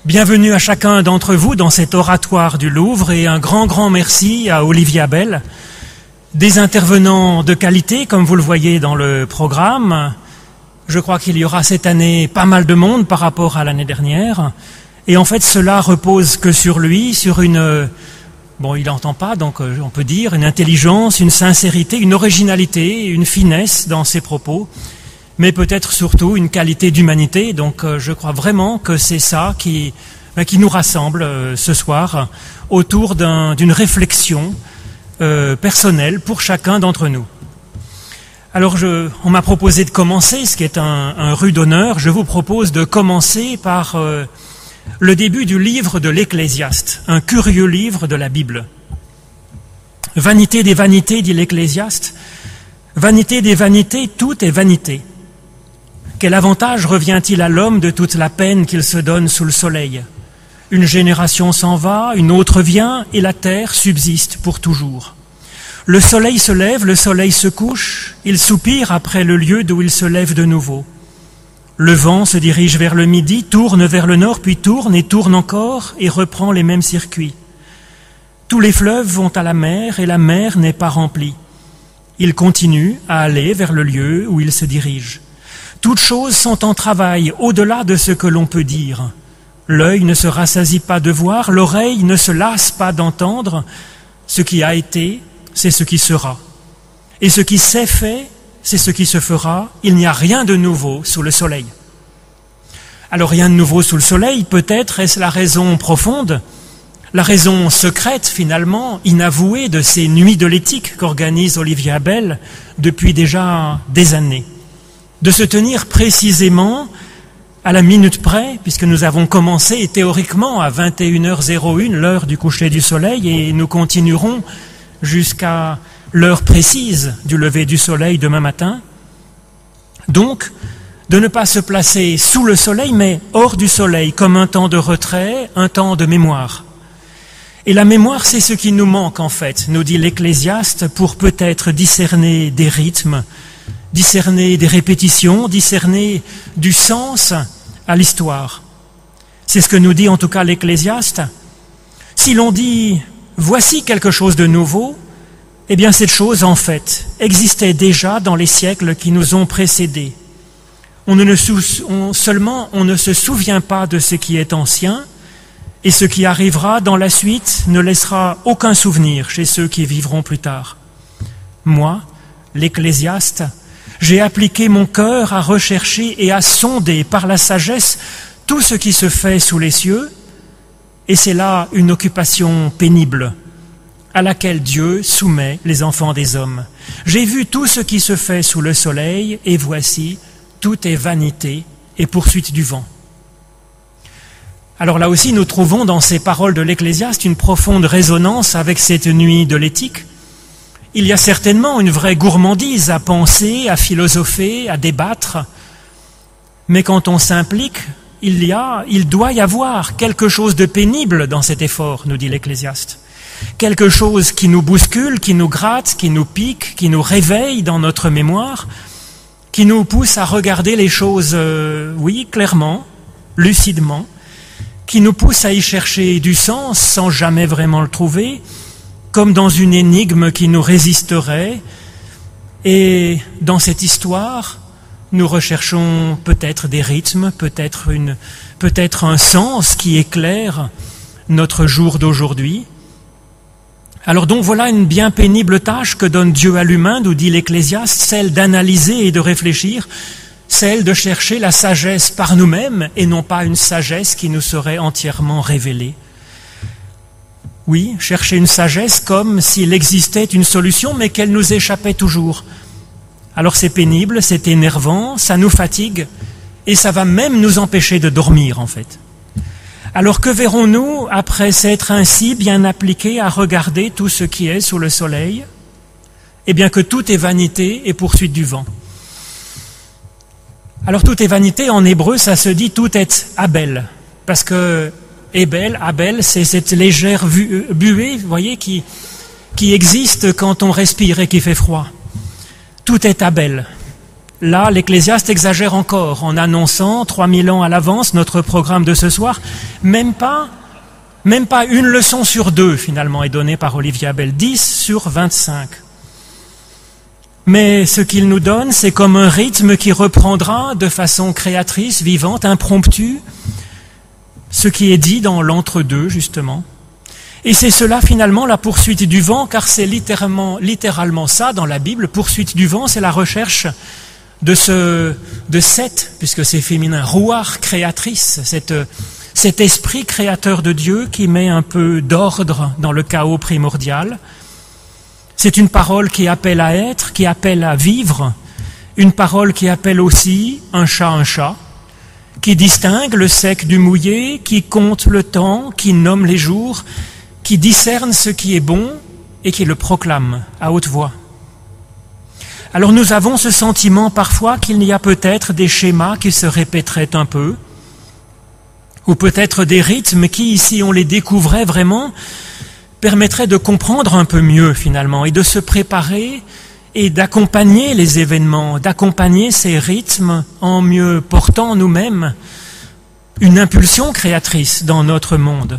Bienvenue à chacun d'entre vous dans cet oratoire du Louvre et un grand merci à Olivier Abel, des intervenants de qualité comme vous le voyez dans le programme. Je crois qu'il y aura cette année pas mal de monde par rapport à l'année dernière et en fait cela repose que sur lui, sur une... Bon, il n'entend pas, donc on peut dire une intelligence, une sincérité, une originalité, une finesse dans ses propos, mais peut-être surtout une qualité d'humanité. Donc je crois vraiment que c'est ça qui nous rassemble ce soir autour d'une réflexion personnelle pour chacun d'entre nous. Alors on m'a proposé de commencer, ce qui est un rude honneur. Je vous propose de commencer par le début du livre de l'Ecclésiaste, un curieux livre de la Bible. Vanité des vanités, dit l'Ecclésiaste. Vanité des vanités, tout est vanité. Quel avantage revient-il à l'homme de toute la peine qu'il se donne sous le soleil? Une génération s'en va, une autre vient, et la terre subsiste pour toujours. Le soleil se lève, le soleil se couche, il soupire après le lieu d'où il se lève de nouveau. Le vent se dirige vers le midi, tourne vers le nord, puis tourne et tourne encore, et reprend les mêmes circuits. Tous les fleuves vont à la mer, et la mer n'est pas remplie. Ils continuent à aller vers le lieu où ils se dirigent. Toutes choses sont en travail, au-delà de ce que l'on peut dire. L'œil ne se rassasie pas de voir, l'oreille ne se lasse pas d'entendre. Ce qui a été, c'est ce qui sera. Et ce qui s'est fait, c'est ce qui se fera. Il n'y a rien de nouveau sous le soleil. Alors rien de nouveau sous le soleil, peut-être est-ce la raison profonde, la raison secrète finalement, inavouée de ces nuits de l'éthique qu'organise Olivier Abel depuis déjà des années. De se tenir précisément à la minute près, puisque nous avons commencé théoriquement à 21h01, l'heure du coucher du soleil, et nous continuerons jusqu'à l'heure précise du lever du soleil demain matin. Donc, de ne pas se placer sous le soleil, mais hors du soleil, comme un temps de retrait, un temps de mémoire. Et la mémoire, c'est ce qui nous manque en fait, nous dit l'Ecclésiaste, pour peut-être discerner des rythmes, discerner des répétitions, discerner du sens à l'histoire. C'est ce que nous dit en tout cas l'Ecclésiaste. Si l'on dit « voici quelque chose de nouveau », eh bien cette chose en fait existait déjà dans les siècles qui nous ont précédés. Seulement on ne se souvient pas de ce qui est ancien, et ce qui arrivera dans la suite ne laissera aucun souvenir chez ceux qui vivront plus tard. Moi, l'Ecclésiaste, j'ai appliqué mon cœur à rechercher et à sonder par la sagesse tout ce qui se fait sous les cieux, et c'est là une occupation pénible à laquelle Dieu soumet les enfants des hommes. J'ai vu tout ce qui se fait sous le soleil, et voici, tout est vanité et poursuite du vent. Alors là aussi, nous trouvons dans ces paroles de l'Ecclésiaste une profonde résonance avec cette nuit de l'éthique. Il y a certainement une vraie gourmandise à penser, à philosopher, à débattre, mais quand on s'implique, il doit y avoir quelque chose de pénible dans cet effort, nous dit l'Ecclésiaste. Quelque chose qui nous bouscule, qui nous gratte, qui nous pique, qui nous réveille dans notre mémoire, qui nous pousse à regarder les choses, clairement, lucidement, qui nous pousse à y chercher du sens sans jamais vraiment le trouver, comme dans une énigme qui nous résisterait. Et dans cette histoire, nous recherchons peut-être des rythmes, peut-être un sens qui éclaire notre jour d'aujourd'hui. Alors donc voilà une bien pénible tâche que donne Dieu à l'humain, nous dit l'Ecclésiaste, celle d'analyser et de réfléchir, celle de chercher la sagesse par nous-mêmes et non pas une sagesse qui nous serait entièrement révélée. Oui, chercher une sagesse comme s'il existait une solution, mais qu'elle nous échappait toujours. Alors c'est pénible, c'est énervant, ça nous fatigue, et ça va même nous empêcher de dormir en fait. Alors que verrons-nous après s'être ainsi bien appliqués à regarder tout ce qui est sous le soleil? Eh bien que tout est vanité et poursuite du vent. Alors tout est vanité, en hébreu ça se dit tout est Abel, parce que Abel, c'est cette légère buée, vous voyez, qui existe quand on respire et qui fait froid. Tout est Abel. Là, l'Ecclésiaste exagère encore en annonçant 3000 ans à l'avance notre programme de ce soir. Même pas une leçon sur 2 finalement est donnée par Olivier Abel, 10 sur 25. Mais ce qu'il nous donne, c'est comme un rythme qui reprendra de façon créatrice, vivante, impromptue, ce qui est dit dans l'entre-deux, justement. Et c'est cela, finalement, la poursuite du vent, car c'est littéralement ça dans la Bible. Poursuite du vent, c'est la recherche de cette, puisque c'est féminin, rouar créatrice, cet esprit créateur de Dieu qui met un peu d'ordre dans le chaos primordial. C'est une parole qui appelle à être, qui appelle à vivre, une parole qui appelle aussi un chat, qui distingue le sec du mouillé, qui compte le temps, qui nomme les jours, qui discerne ce qui est bon et qui le proclame à haute voix. Alors nous avons ce sentiment parfois qu'il y a peut-être des schémas qui se répéteraient un peu, ou peut-être des rythmes qui, si on les découvrait vraiment, permettraient de comprendre un peu mieux finalement et de se préparer et d'accompagner les événements, d'accompagner ces rythmes en mieux portant nous-mêmes une impulsion créatrice dans notre monde.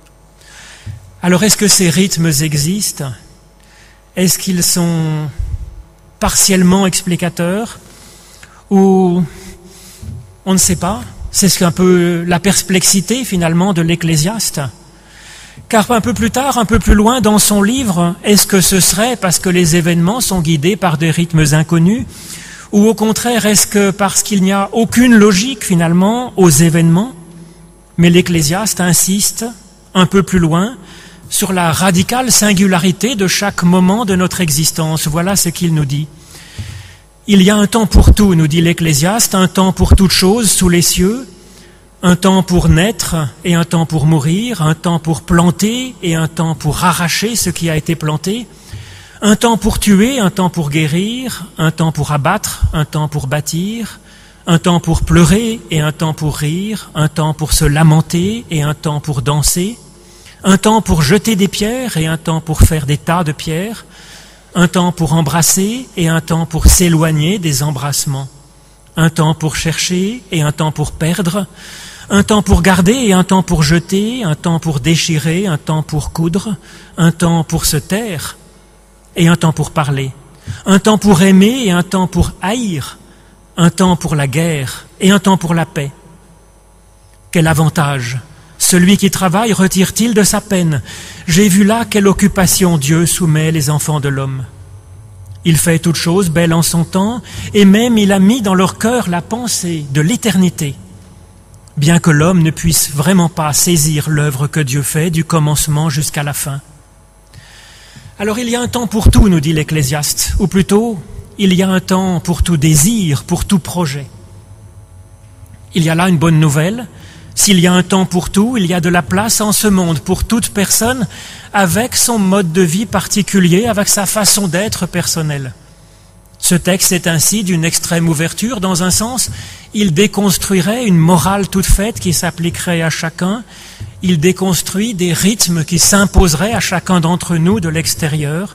Alors est-ce que ces rythmes existent? Est-ce qu'ils sont partiellement explicateurs? Ou on ne sait pas? C'est un peu la perplexité finalement de l'Ecclésiaste. Car un peu plus tard, un peu plus loin dans son livre, est-ce que ce serait parce que les événements sont guidés par des rythmes inconnus? Ou au contraire, est-ce que parce qu'il n'y a aucune logique finalement aux événements? Mais l'Ecclésiaste insiste un peu plus loin sur la radicale singularité de chaque moment de notre existence. Voilà ce qu'il nous dit. Il y a un temps pour tout, nous dit l'Ecclésiaste, un temps pour toute chose sous les cieux, un temps pour naître et un temps pour mourir, un temps pour planter et un temps pour arracher ce qui a été planté, un temps pour tuer, un temps pour guérir, un temps pour abattre, un temps pour bâtir, un temps pour pleurer et un temps pour rire, un temps pour se lamenter et un temps pour danser, un temps pour jeter des pierres et un temps pour faire des tas de pierres, un temps pour embrasser et un temps pour s'éloigner des embrassements, un temps pour chercher et un temps pour perdre, un temps pour garder et un temps pour jeter, un temps pour déchirer, un temps pour coudre, un temps pour se taire et un temps pour parler, un temps pour aimer et un temps pour haïr, un temps pour la guerre et un temps pour la paix. Quel avantage celui qui travaille retire-t-il de sa peine? J'ai vu là quelle occupation Dieu soumet les enfants de l'homme. Il fait toutes choses belles en son temps, et même il a mis dans leur cœur la pensée de l'éternité, bien que l'homme ne puisse vraiment pas saisir l'œuvre que Dieu fait du commencement jusqu'à la fin. Alors il y a un temps pour tout, nous dit l'Ecclésiaste, ou plutôt, il y a un temps pour tout désir, pour tout projet. Il y a là une bonne nouvelle. S'il y a un temps pour tout, il y a de la place en ce monde pour toute personne avec son mode de vie particulier, avec sa façon d'être personnelle. Ce texte est ainsi d'une extrême ouverture. Dans un sens, il déconstruirait une morale toute faite qui s'appliquerait à chacun. Il déconstruit des rythmes qui s'imposeraient à chacun d'entre nous de l'extérieur.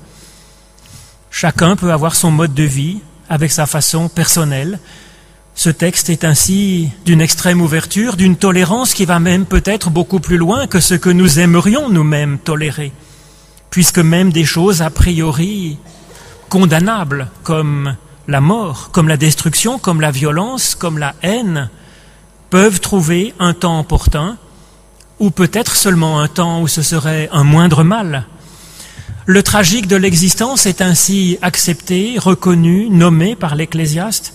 Chacun peut avoir son mode de vie avec sa façon personnelle. Ce texte est ainsi d'une extrême ouverture, d'une tolérance qui va même peut-être beaucoup plus loin que ce que nous aimerions nous-mêmes tolérer, puisque même des choses a priori condamnables, comme la mort, comme la destruction, comme la violence, comme la haine, peuvent trouver un temps opportun, ou peut-être seulement un temps où ce serait un moindre mal. Le tragique de l'existence est ainsi accepté, reconnu, nommé par l'Ecclésiaste.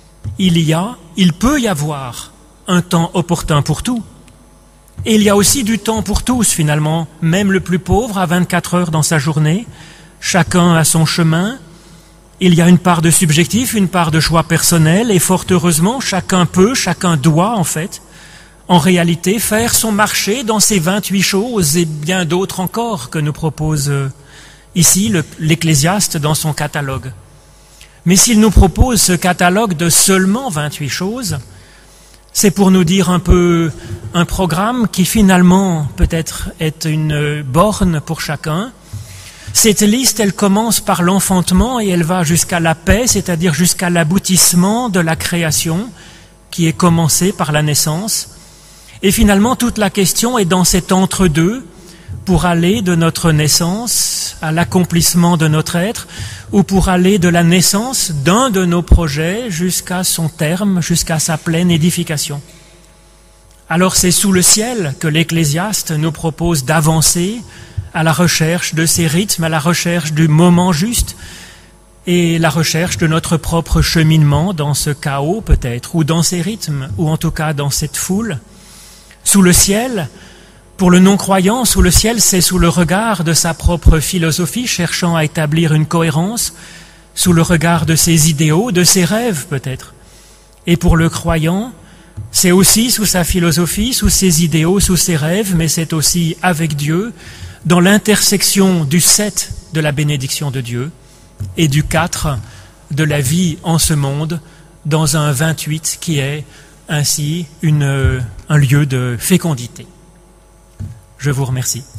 Il peut y avoir un temps opportun pour tout. Et il y a aussi du temps pour tous, finalement. Même le plus pauvre a 24 heures dans sa journée. Chacun a son chemin. Il y a une part de subjectif, une part de choix personnel. Et fort heureusement, chacun peut, chacun doit, en fait, en réalité, faire son marché dans ces 28 choses et bien d'autres encore que nous propose ici l'Ecclésiaste dans son catalogue. Mais s'il nous propose ce catalogue de seulement 28 choses, c'est pour nous dire un peu un programme qui finalement peut-être est une borne pour chacun, Cette liste, elle commence par l'enfantement et elle va jusqu'à la paix, c'est-à-dire jusqu'à l'aboutissement de la création qui est commencée par la naissance. Et finalement, toute la question est dans cet entre-deux pour aller de notre naissance à l'accomplissement de notre être ou pour aller de la naissance d'un de nos projets jusqu'à son terme, jusqu'à sa pleine édification. Alors c'est sous le ciel que l'Ecclésiaste nous propose d'avancer à la recherche de ces rythmes, à la recherche du moment juste et la recherche de notre propre cheminement dans ce chaos peut-être, ou dans ces rythmes, ou en tout cas dans cette foule. Sous le ciel, pour le non-croyant, sous le ciel, c'est sous le regard de sa propre philosophie, cherchant à établir une cohérence, sous le regard de ses idéaux, de ses rêves peut-être. Et pour le croyant, c'est aussi sous sa philosophie, sous ses idéaux, sous ses rêves, mais c'est aussi avec Dieu, dans l'intersection du 7 de la bénédiction de Dieu et du 4 de la vie en ce monde, dans un 28 qui est ainsi un lieu de fécondité. Je vous remercie.